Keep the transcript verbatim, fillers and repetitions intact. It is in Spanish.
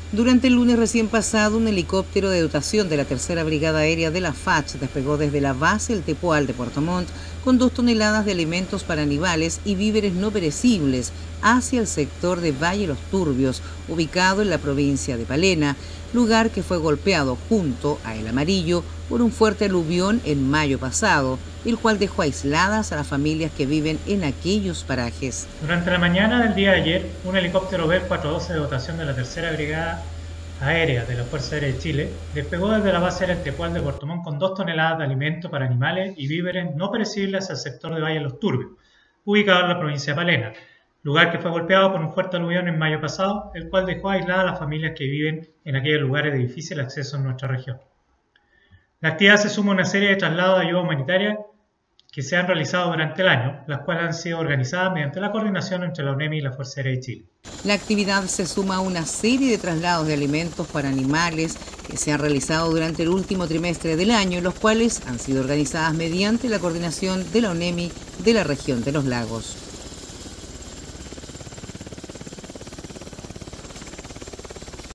Durante el lunes recién pasado, un helicóptero de dotación de la Tercera Brigada Aérea de la F A C despegó desde la base El Tepual de Puerto Montt con dos toneladas de alimentos para animales y víveres no perecibles hacia el sector de Valle Los Turbios, ubicado en la provincia de Palena, lugar que fue golpeado junto a El Amarillo por un fuerte aluvión en mayo pasado, el cual dejó aisladas a las familias que viven en aquellos parajes. Durante la mañana del día de ayer, un helicóptero Bell cuatrocientos doce de dotación de la Tercera Brigada Aérea de la Fuerza Aérea de Chile despegó desde la base aérea El Tepual de Puerto Montt con dos toneladas de alimentos para animales y víveres no perecibles al sector de Valle Los Turbios, ubicado en la provincia de Palena, lugar que fue golpeado por un fuerte aluvión en mayo pasado, el cual dejó aisladas a las familias que viven en aquellos lugares de difícil acceso en nuestra región. La actividad se suma a una serie de traslados de ayuda humanitaria que se han realizado durante el año, las cuales han sido organizadas mediante la coordinación entre la ONEMI y la Fuerza Aérea de Chile. La actividad se suma a una serie de traslados de alimentos para animales que se han realizado durante el último trimestre del año, los cuales han sido organizadas mediante la coordinación de la ONEMI de la región de los lagos.